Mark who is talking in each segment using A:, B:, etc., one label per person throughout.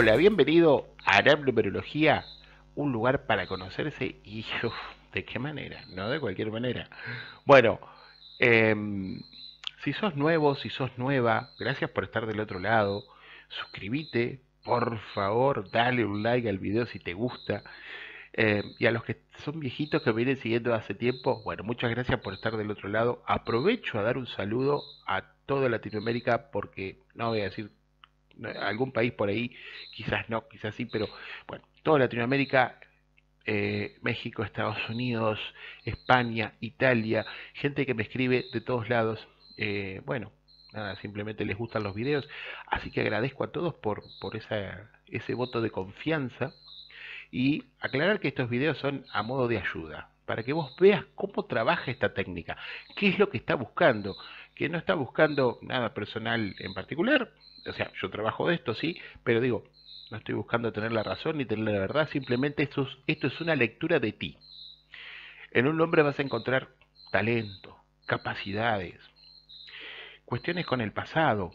A: Hola, bienvenido a Arab Numerología, un lugar para conocerse y ¿de qué manera? No de cualquier manera. Bueno, em, si sos nuevo, si sos nueva, gracias por estar del otro lado. Suscríbete, por favor, dale un like al video si te gusta. Y a los que son viejitos que me vienen siguiendo hace tiempo, bueno, muchas gracias por estar del otro lado. Aprovecho a dar un saludo a toda Latinoamérica porque no voy a decir algún país por ahí, quizás no, quizás sí, pero bueno, toda Latinoamérica, México, Estados Unidos, España, Italia, gente que me escribe de todos lados, bueno, nada, simplemente les gustan los videos, así que agradezco a todos por ese voto de confianza y aclarar que estos videos son a modo de ayuda, para que vos veas cómo trabaja esta técnica, qué es lo que está buscando, que no está buscando nada personal en particular, o sea, yo trabajo de esto, sí, pero digo, no estoy buscando tener la razón ni tener la verdad, simplemente esto es una lectura de ti. En un hombre vas a encontrar talento, capacidades, cuestiones con el pasado,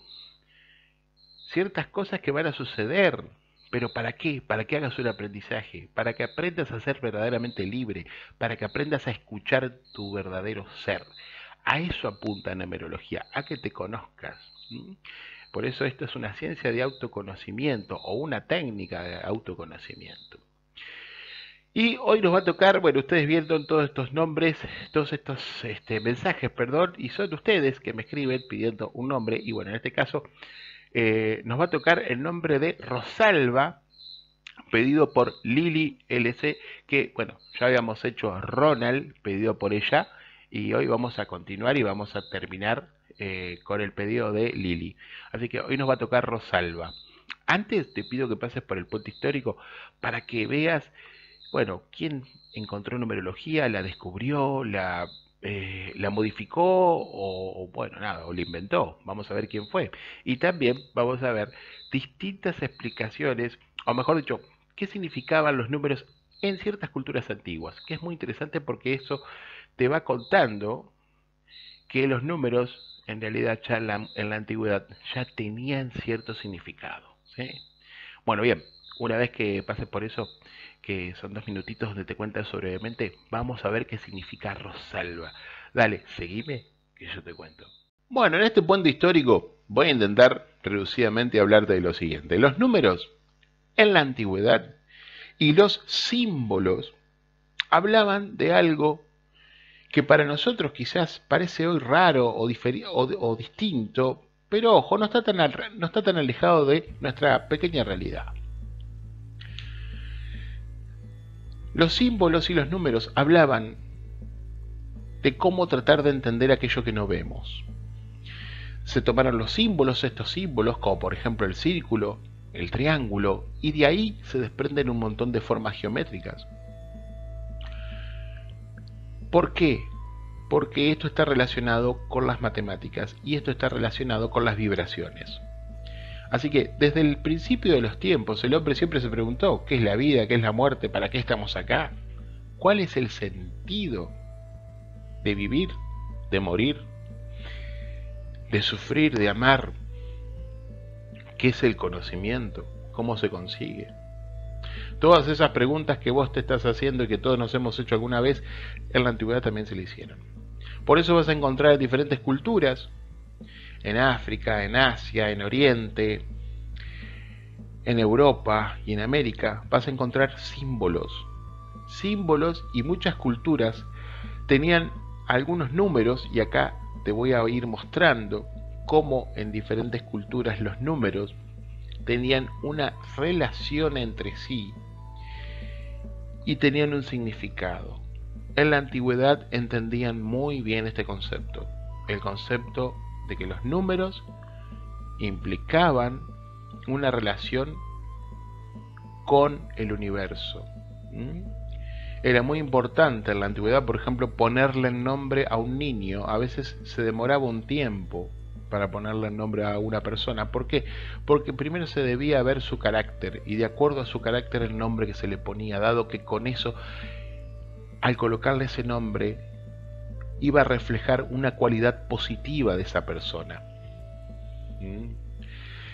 A: ciertas cosas que van a suceder. Pero ¿para qué? Para que hagas un aprendizaje, para que aprendas a ser verdaderamente libre, para que aprendas a escuchar tu verdadero ser. A eso apunta la numerología, a que te conozcas. ¿Mm? Por eso esto es una ciencia de autoconocimiento o una técnica de autoconocimiento. Y hoy nos va a tocar, bueno, ustedes viendo todos estos nombres, todos estos mensajes, perdón, y son ustedes que me escriben pidiendo un nombre, y bueno, en este caso nos va a tocar el nombre de Rosalba, pedido por Lili LC, que bueno, ya habíamos hecho Ronald, pedido por ella, y hoy vamos a continuar y vamos a terminar con el pedido de Lili. Así que hoy nos va a tocar Rosalba. Antes te pido que pases por el puente histórico para que veas, bueno, quién encontró numerología, la descubrió, la modificó bueno, nada, o la inventó. Vamos a ver quién fue. Y también vamos a ver distintas explicaciones, o mejor dicho, qué significaban los números en ciertas culturas antiguas, que es muy interesante porque eso te va contando que los números en realidad ya en la antigüedad ya tenían cierto significado, ¿sí? Bueno, bien, una vez que pases por eso, que son 2 minutitos donde te cuentas brevemente, vamos a ver qué significa Rosalba. Dale, seguime, que yo te cuento. Bueno, en este puente histórico voy a intentar reducidamente hablarte de lo siguiente. Los números en la antigüedad y los símbolos hablaban de algo que para nosotros quizás parece hoy raro o distinto, pero ojo, no está tan alejado de nuestra pequeña realidad. Los símbolos y los números hablaban de cómo tratar de entender aquello que no vemos. Se tomaron los símbolos, estos símbolos, como por ejemplo el círculo, el triángulo, y de ahí se desprenden un montón de formas geométricas. ¿Por qué? Porque esto está relacionado con las matemáticas y esto está relacionado con las vibraciones. Así que desde el principio de los tiempos el hombre siempre se preguntó ¿qué es la vida? ¿Qué es la muerte? ¿Para qué estamos acá? ¿Cuál es el sentido de vivir, de morir, de sufrir, de amar? ¿Qué es el conocimiento? ¿Cómo se consigue? Todas esas preguntas que vos te estás haciendo y que todos nos hemos hecho alguna vez, en la antigüedad también se le hicieron. Por eso vas a encontrar diferentes culturas, en África, en Asia, en Oriente, en Europa y en América, vas a encontrar símbolos. Símbolos, y muchas culturas tenían algunos números, y acá te voy a ir mostrando cómo en diferentes culturas los números tenían una relación entre sí y tenían un significado. En la antigüedad entendían muy bien este concepto, el concepto de que los números implicaban una relación con el universo. Era muy importante en la antigüedad, por ejemplo, ponerle el nombre a un niño. A veces se demoraba un tiempo para ponerle el nombre a una persona. ¿Por qué? Porque primero se debía ver su carácter, y de acuerdo a su carácter el nombre que se le ponía, dado que con eso, al colocarle ese nombre, iba a reflejar una cualidad positiva de esa persona.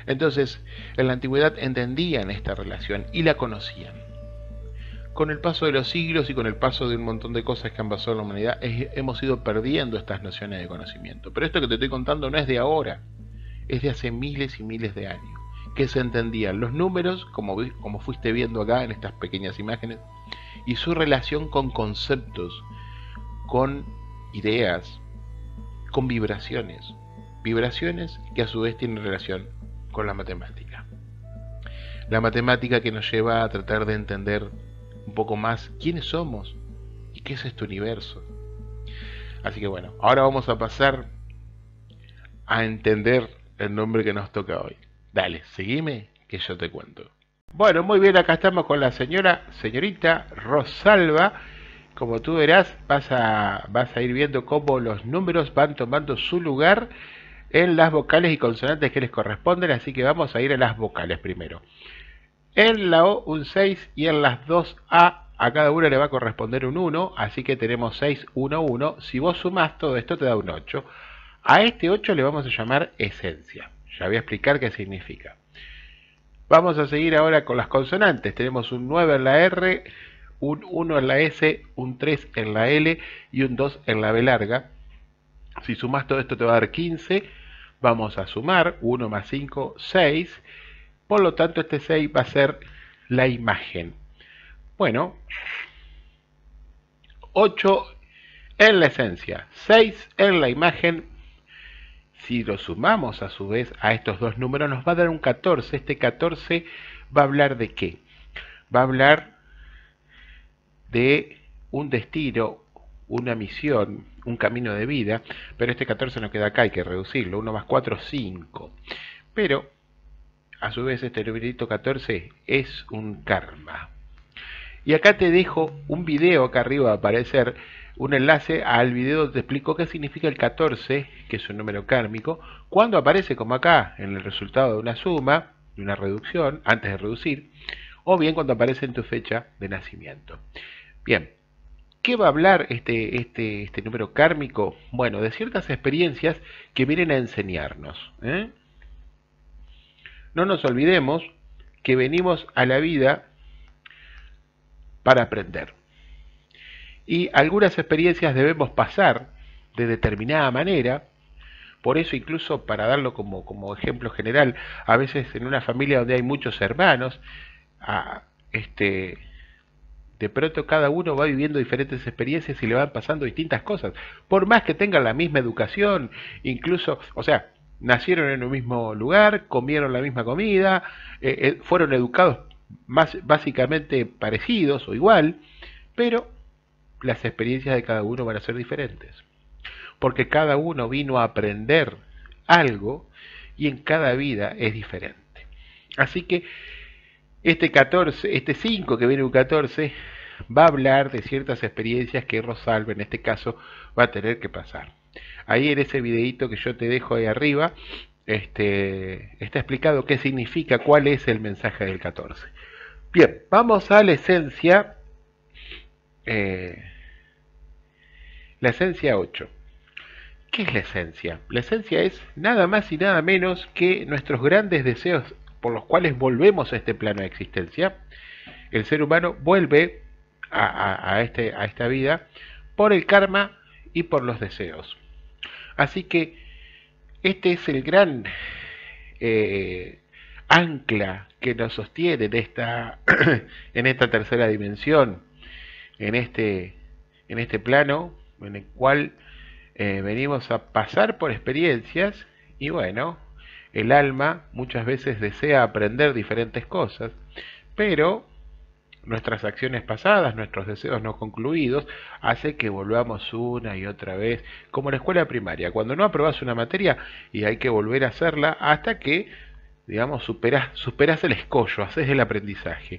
A: Entonces, en la antigüedad entendían esta relación y la conocían. Con el paso de los siglos y con el paso de un montón de cosas que han pasado en la humanidad, hemos ido perdiendo estas nociones de conocimiento. Pero esto que te estoy contando no es de ahora, es de hace miles y miles de años, que se entendían los números, como fuiste viendo acá en estas pequeñas imágenes, y su relación con conceptos, con ideas, con vibraciones que a su vez tienen relación con la matemática. La matemática que nos lleva a tratar de entender un poco más quiénes somos y qué es este universo. Así que bueno, ahora vamos a pasar a entender el nombre que nos toca hoy. Dale, seguime que yo te cuento. Bueno, muy bien, acá estamos con la señorita Rosalba. Como tú verás, vas a ir viendo cómo los números van tomando su lugar en las vocales y consonantes que les corresponden, así que vamos a ir a las vocales primero. En la O un 6 y en las dos A cada una le va a corresponder un 1, así que tenemos 6, 1, 1. Si vos sumás todo esto te da un 8. A este 8 le vamos a llamar esencia. Ya voy a explicar qué significa. Vamos a seguir ahora con las consonantes. Tenemos un 9 en la R, un 1 en la S, un 3 en la L y un 2 en la B larga. Si sumás todo esto te va a dar 15. Vamos a sumar 1 más 5, 6. Por lo tanto, este 6 va a ser la imagen. Bueno, 8 en la esencia, 6 en la imagen. Si lo sumamos a su vez a estos dos números, nos va a dar un 14. Este 14 va a hablar de qué? Va a hablar de un destino, una misión, un camino de vida. Pero este 14 no queda acá, hay que reducirlo. 1 más 4, 5. Pero a su vez este numerito 14 es un karma. Y acá te dejo un video, acá arriba va a aparecer un enlace al video donde te explico qué significa el 14, que es un número kármico, cuando aparece como acá en el resultado de una suma, de una reducción, antes de reducir, o bien cuando aparece en tu fecha de nacimiento. Bien, ¿qué va a hablar este número kármico? Bueno, de ciertas experiencias que vienen a enseñarnos, ¿eh? No nos olvidemos que venimos a la vida para aprender. Y algunas experiencias debemos pasar de determinada manera. Por eso, incluso para darlo como ejemplo general, a veces en una familia donde hay muchos hermanos, de pronto cada uno va viviendo diferentes experiencias y le van pasando distintas cosas. Por más que tengan la misma educación, incluso, o sea, nacieron en un mismo lugar, comieron la misma comida, fueron educados básicamente parecidos o igual, pero las experiencias de cada uno van a ser diferentes. Porque cada uno vino a aprender algo y en cada vida es diferente. Así que este 5 que viene un 14 va a hablar de ciertas experiencias que Rosalba en este caso va a tener que pasar. Ahí en ese videito que yo te dejo ahí arriba está explicado qué significa, cuál es el mensaje del 14. Bien, vamos a la esencia. La esencia 8. ¿Qué es la esencia? La esencia es nada más y nada menos que nuestros grandes deseos por los cuales volvemos a este plano de existencia. El ser humano vuelve a esta vida por el karma y por los deseos. Así que este es el gran ancla que nos sostiene en esta tercera dimensión, en este plano en el cual venimos a pasar por experiencias. Y bueno, el alma muchas veces desea aprender diferentes cosas, pero nuestras acciones pasadas, nuestros deseos no concluidos, hace que volvamos una y otra vez, como en la escuela primaria, cuando no aprobás una materia y hay que volver a hacerla hasta que, digamos, superás el escollo, haces el aprendizaje.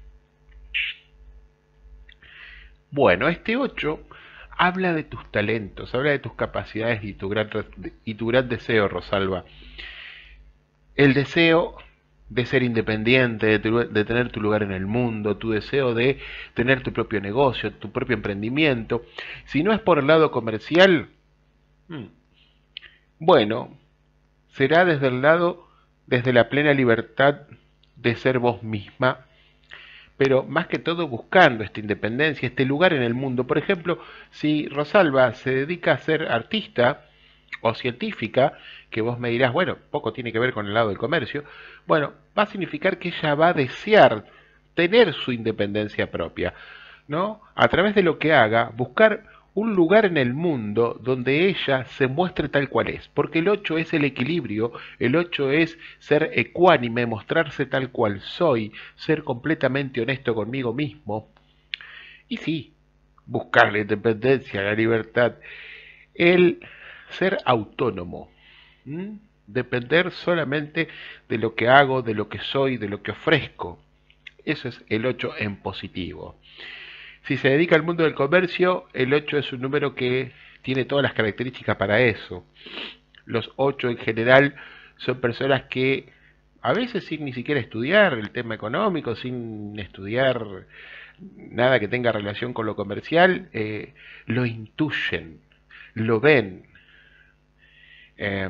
A: Bueno, este 8 habla de tus talentos, habla de tus capacidades y tu gran deseo, Rosalba. El deseo de ser independiente, de tener tu lugar en el mundo, tu deseo de tener tu propio negocio, tu propio emprendimiento. Si no es por el lado comercial, bueno, será desde el lado desde la plena libertad de ser vos misma, pero más que todo buscando esta independencia, este lugar en el mundo. Por ejemplo, si Rosalba se dedica a ser artista o científica, que vos me dirás, bueno, poco tiene que ver con el lado del comercio, bueno, va a significar que ella va a desear tener su independencia propia, ¿no? A través de lo que haga, buscar un lugar en el mundo donde ella se muestre tal cual es, porque el 8 es el equilibrio, el 8 es ser ecuánime, mostrarse tal cual soy, ser completamente honesto conmigo mismo, y sí, buscar la independencia, la libertad, el ser autónomo, ¿m? Depender solamente de lo que hago, de lo que soy, de lo que ofrezco. Eso es el 8 en positivo. Si se dedica al mundo del comercio, el 8 es un número que tiene todas las características para eso. Los 8 en general son personas que a veces sin ni siquiera estudiar el tema económico, sin estudiar nada que tenga relación con lo comercial, lo intuyen, lo ven. Eh,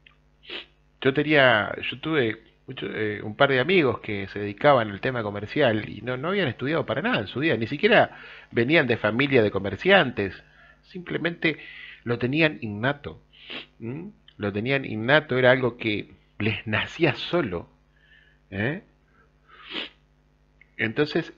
A: yo tuve un par de amigos que se dedicaban al tema comercial y no habían estudiado para nada en su vida, ni siquiera venían de familia de comerciantes, simplemente lo tenían innato. ¿M? Lo tenían innato, era algo que les nacía solo. ¿Eh? Entonces,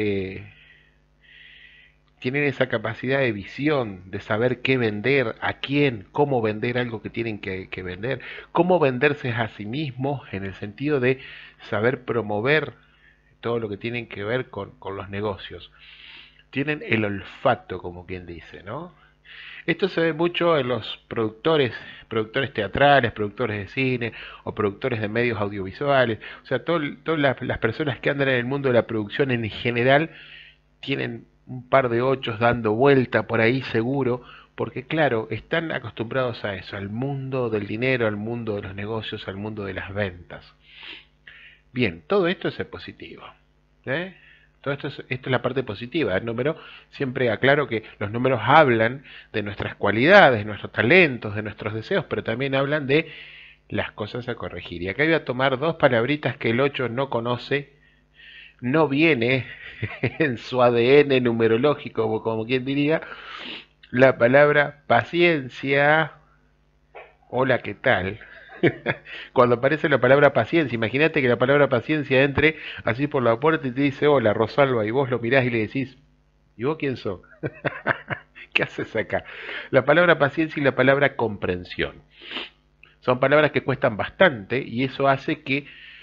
A: tienen esa capacidad de visión, de saber qué vender, a quién, cómo vender algo que tienen que vender, cómo venderse a sí mismos en el sentido de saber promover todo lo que tienen que ver con los negocios. Tienen el olfato, como quien dice, ¿no? Esto se ve mucho en los productores teatrales, productores de cine o productores de medios audiovisuales. O sea, todas las personas que andan en el mundo de la producción en general tienen un par de ochos dando vuelta por ahí seguro, porque claro, están acostumbrados a eso, al mundo del dinero, al mundo de los negocios, al mundo de las ventas. Bien, todo esto es el positivo. ¿Eh? Todo esto es la parte positiva. El número, siempre aclaro que los números hablan de nuestras cualidades, de nuestros talentos, de nuestros deseos, pero también hablan de las cosas a corregir. Y acá voy a tomar dos palabritas que el 8 no conoce, no viene en su ADN numerológico, como quien diría, la palabra paciencia. Hola, ¿qué tal? Cuando aparece la palabra paciencia, imagínate que la palabra paciencia entre así por la puerta y te dice, hola, Rosalba, y vos lo mirás y le decís, ¿y vos quién sos? ¿Qué haces acá? La palabra paciencia y la palabra comprensión. Son palabras que cuestan bastante y eso hace que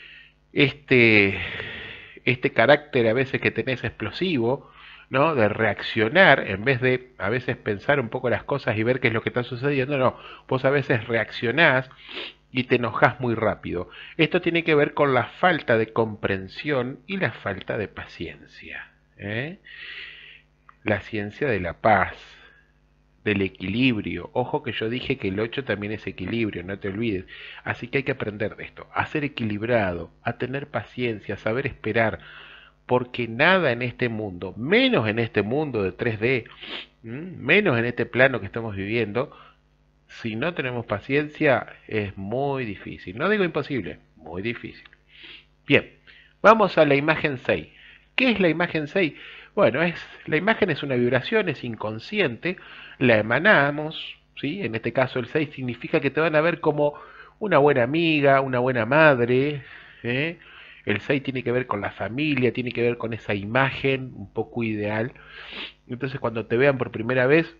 A: este, este carácter a veces que tenés explosivo, ¿no? De reaccionar, en vez de a veces pensar un poco las cosas y ver qué es lo que está sucediendo, no, vos a veces reaccionás y te enojas muy rápido. Esto tiene que ver con la falta de comprensión y la falta de paciencia. ¿Eh? La ciencia de la paz, del equilibrio. Ojo que yo dije que el 8 también es equilibrio, no te olvides. Así que hay que aprender de esto, a ser equilibrado, a tener paciencia, a saber esperar, porque nada en este mundo, menos en este mundo de 3D, menos en este plano que estamos viviendo, si no tenemos paciencia es muy difícil. No digo imposible, muy difícil. Bien, vamos a la imagen 6. ¿Qué es la imagen 6? Bueno, la imagen es una vibración, es inconsciente, la emanamos, ¿sí? En este caso el 6 significa que te van a ver como una buena amiga, una buena madre. ¿Eh? El 6 tiene que ver con la familia, tiene que ver con esa imagen un poco ideal. Entonces cuando te vean por primera vez,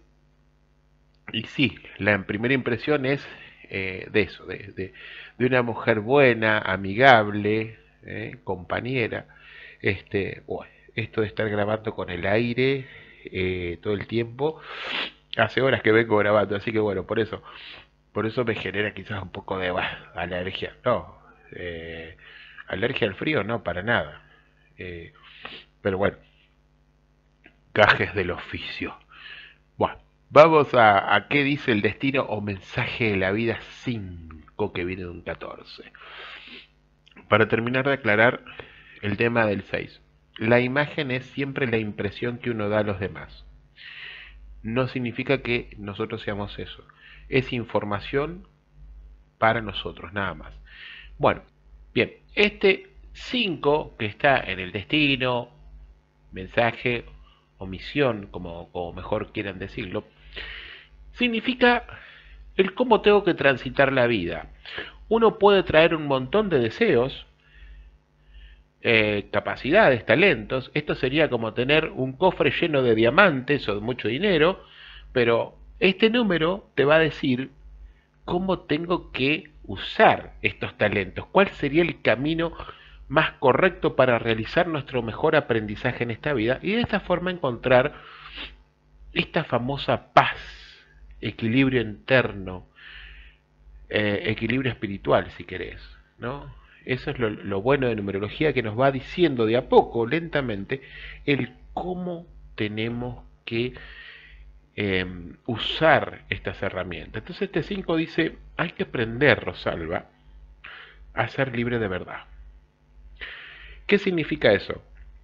A: y sí, la primera impresión es de eso, de una mujer buena, amigable, compañera. Bueno, esto de estar grabando con el aire todo el tiempo, hace horas que vengo grabando, así que bueno, por eso me genera quizás un poco de alergia. No, alergia al frío, no, para nada. Eh, pero bueno, gajes del oficio. Bueno, vamos a qué dice el destino o mensaje de la vida 5 que viene de un 14. Para terminar de aclarar el tema del 6. La imagen es siempre la impresión que uno da a los demás. No significa que nosotros seamos eso. Es información para nosotros, nada más. Bueno, Bien, este 5 que está en el destino, mensaje o misión, como mejor quieran decirlo, significa el cómo tengo que transitar la vida. Uno puede traer un montón de deseos, capacidades, talentos. Esto sería como tener un cofre lleno de diamantes o de mucho dinero, pero este número te va a decir cómo tengo que usar estos talentos, cuál sería el camino más correcto para realizar nuestro mejor aprendizaje en esta vida y de esta forma encontrar esta famosa paz, equilibrio interno, equilibrio espiritual si querés, ¿no? Eso es lo bueno de numerología, que nos va diciendo de a poco, lentamente, el cómo tenemos que usar estas herramientas. Entonces este 5 dice, hay que aprender, Rosalba, a ser libre de verdad. ¿Qué significa eso?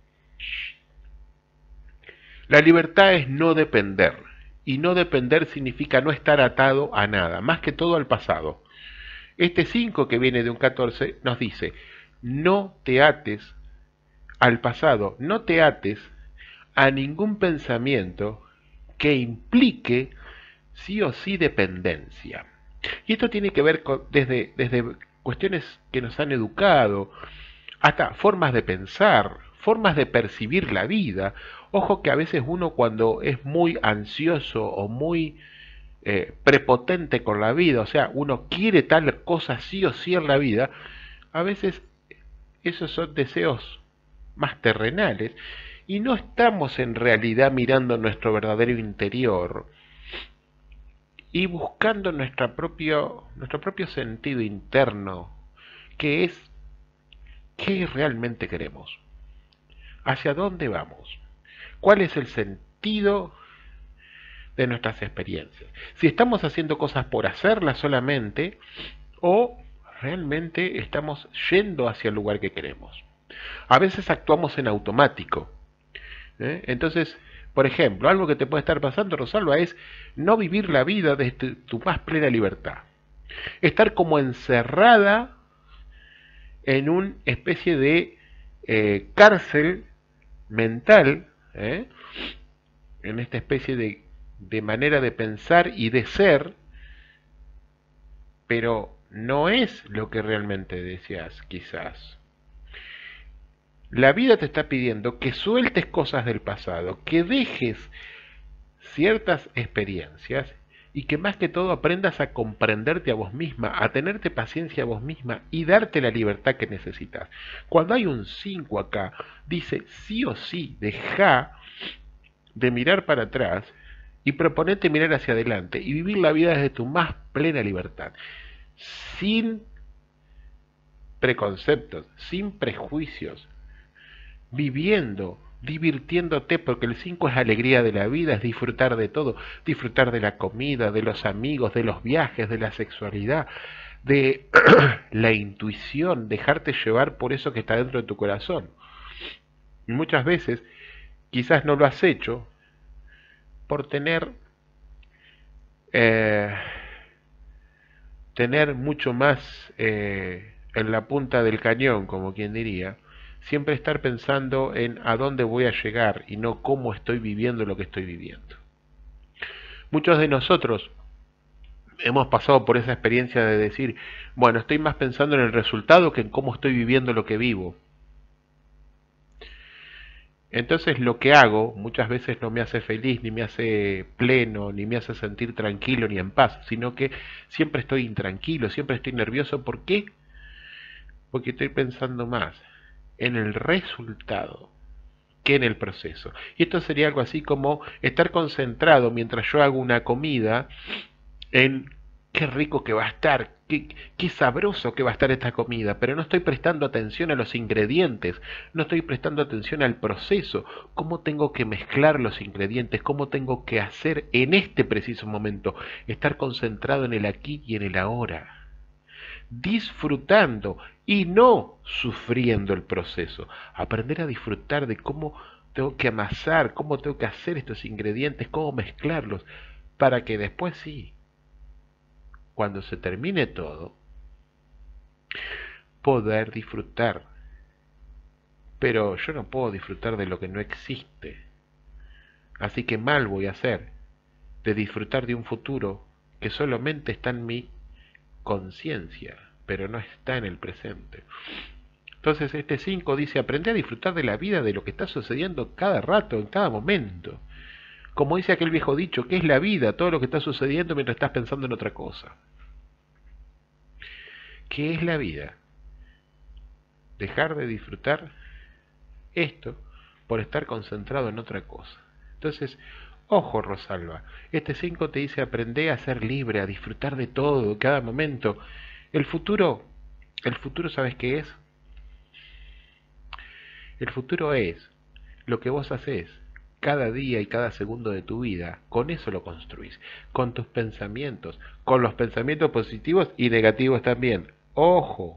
A: La libertad es no depender, y no depender significa no estar atado a nada, más que todo al pasado. Este 5 que viene de un 14 nos dice, no te ates al pasado, no te ates a ningún pensamiento que implique sí o sí dependencia. Y esto tiene que ver con, desde cuestiones que nos han educado, hasta formas de pensar, formas de percibir la vida. Ojo que a veces uno cuando es muy ansioso o muy prepotente con la vida, o sea, uno quiere tal cosa sí o sí en la vida, a veces esos son deseos más terrenales y no estamos en realidad mirando nuestro verdadero interior y buscando nuestro propio sentido interno, que es qué realmente queremos, hacia dónde vamos, cuál es el sentido de nuestras experiencias, si estamos haciendo cosas por hacerlas solamente o realmente estamos yendo hacia el lugar que queremos. A veces actuamos en automático, ¿eh? Entonces, por ejemplo, algo que te puede estar pasando, Rosalba, es no vivir la vida desde tu más plena libertad. Estar como encerrada en una especie de cárcel mental, ¿eh? En esta especie de manera de pensar y de ser, pero no es lo que realmente deseas, quizás. La vida te está pidiendo que sueltes cosas del pasado, que dejes ciertas experiencias y que más que todo aprendas a comprenderte a vos misma, a tenerte paciencia a vos misma y darte la libertad que necesitas. Cuando hay un 5 acá, dice sí o sí, deja de mirar para atrás y proponete mirar hacia adelante y vivir la vida desde tu más plena libertad, sin preconceptos, sin prejuicios, viviendo, divirtiéndote, porque el 5 es alegría de la vida, es disfrutar de todo, disfrutar de la comida, de los amigos, de los viajes, de la sexualidad, de la intuición, dejarte llevar por eso que está dentro de tu corazón. Y muchas veces quizás no lo has hecho por eh, tener mucho más en la punta del cañón, como quien diría, siempre estar pensando en a dónde voy a llegar y no cómo estoy viviendo lo que estoy viviendo. Muchos de nosotros hemos pasado por esa experiencia de decir, bueno, estoy más pensando en el resultado que en cómo estoy viviendo lo que vivo. Entonces lo que hago muchas veces no me hace feliz, ni me hace pleno, ni me hace sentir tranquilo, ni en paz, sino que siempre estoy intranquilo, siempre estoy nervioso. ¿Por qué? Porque estoy pensando más en el resultado que en el proceso. Y esto sería algo así como estar concentrado mientras yo hago una comida en qué rico que va a estar, qué sabroso que va a estar esta comida, pero no estoy prestando atención a los ingredientes, no estoy prestando atención al proceso, cómo tengo que mezclar los ingredientes, cómo tengo que hacer en este preciso momento, estar concentrado en el aquí y en el ahora, disfrutando y no sufriendo el proceso, aprender a disfrutar de cómo tengo que amasar, cómo tengo que hacer estos ingredientes, cómo mezclarlos, para que después sí, cuando se termine todo, poder disfrutar. Pero yo no puedo disfrutar de lo que no existe. Así que mal voy a hacer de disfrutar de un futuro que solamente está en mi conciencia, pero no está en el presente. Entonces este 5 dice, aprende a disfrutar de la vida, de lo que está sucediendo cada rato, en cada momento. Como dice aquel viejo dicho, ¿qué es la vida? Todo lo que está sucediendo mientras estás pensando en otra cosa. ¿Qué es la vida? Dejar de disfrutar esto por estar concentrado en otra cosa. Entonces, ojo Rosalba, este 5 te dice aprende a ser libre, a disfrutar de todo, cada momento. El futuro, ¿sabes qué es? El futuro es lo que vos haces cada día y cada segundo de tu vida. Con eso lo construís, con tus pensamientos, con los pensamientos positivos y negativos también. Ojo,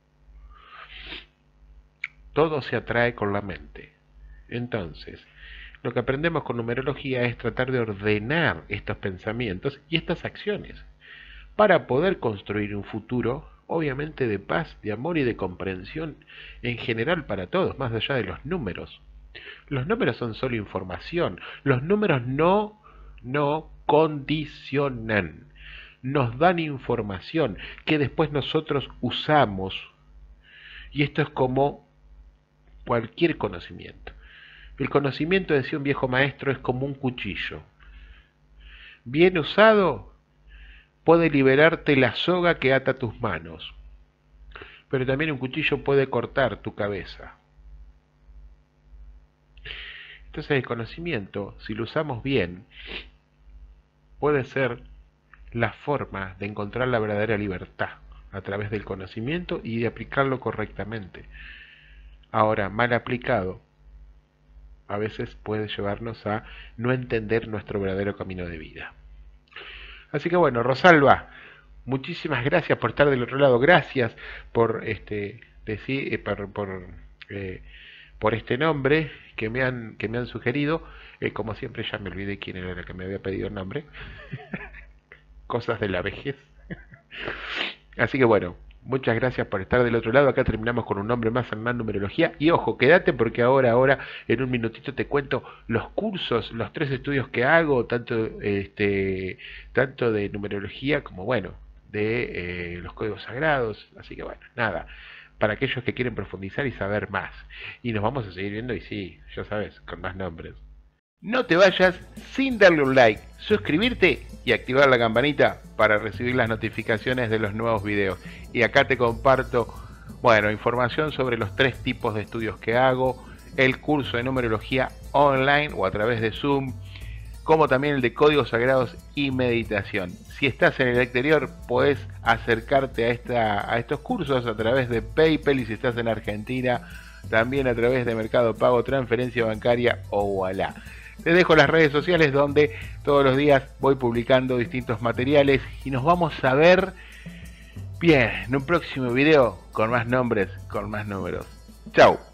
A: todo se atrae con la mente. Entonces, lo que aprendemos con numerología es tratar de ordenar estos pensamientos y estas acciones para poder construir un futuro, obviamente de paz, de amor y de comprensión en general para todos, más allá de los números. Los números son solo información. Los números no condicionan. Nos dan información que después nosotros usamos. Y esto es como cualquier conocimiento. El conocimiento, decía un viejo maestro, es como un cuchillo. Bien usado, puede liberarte la soga que ata tus manos. Pero también un cuchillo puede cortar tu cabeza. Entonces el conocimiento, si lo usamos bien, puede ser la forma de encontrar la verdadera libertad a través del conocimiento y de aplicarlo correctamente. Ahora, mal aplicado, a veces puede llevarnos a no entender nuestro verdadero camino de vida. Así que bueno, Rosalba, muchísimas gracias por estar del otro lado, gracias por por este nombre que me han sugerido. Como siempre ya me olvidé quién era la que me había pedido el nombre. Cosas de la vejez. Así que bueno, muchas gracias por estar del otro lado. Acá terminamos con un nombre más en más numerología. Y ojo, quédate porque ahora, en un minutito te cuento los cursos, los 3 estudios que hago, tanto de numerología como, bueno, de los códigos sagrados. Así que bueno, nada, para aquellos que quieren profundizar y saber más. Y nos vamos a seguir viendo, y sí, ya sabes, con más nombres. No te vayas sin darle un like, suscribirte y activar la campanita para recibir las notificaciones de los nuevos videos. Y acá te comparto, bueno, información sobre los 3 tipos de estudios que hago, el curso de numerología online o a través de Zoom, como también el de códigos sagrados y meditación. Si estás en el exterior, puedes acercarte a estos cursos a través de PayPal, y si estás en Argentina, también a través de Mercado Pago, transferencia bancaria o Ualá. Te dejo las redes sociales donde todos los días voy publicando distintos materiales y nos vamos a ver bien en un próximo video con más nombres, con más números. Chau.